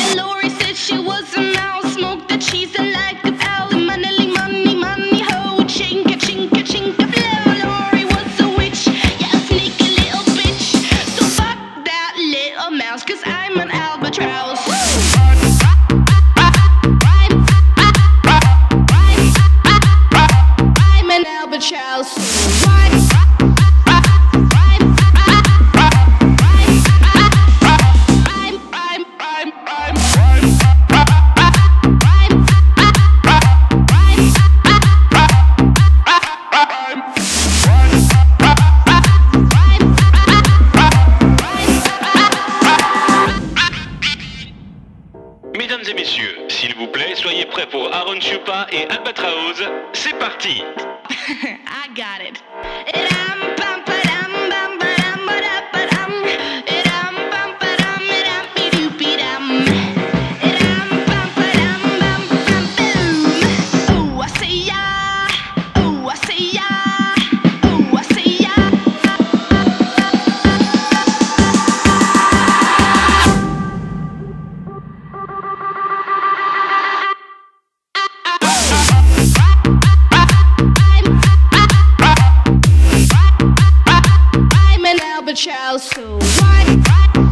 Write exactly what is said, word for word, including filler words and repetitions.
Lori said she was a mouse, smoked the cheese and like a owl. Money, money, money, ho, chinka, chinka, chinka, blow. Lori was a witch, yeah, a sneaky little bitch. So fuck that little mouse, cause I'm an albatross. I'm an albatross. Mesdames et messieurs, s'il vous plaît, soyez prêts pour Aaron Chupa et Albatraoz. C'est parti. I got it. Idam, bam, badam, bam, badam, badam, idam, bam, badam, idam, be-doop-be-dam. Idam, bam, badam, bam, bam, boom. Oh, I say ya. Oh, I say ya. Oh, I say ya. I'm an albatross, so why?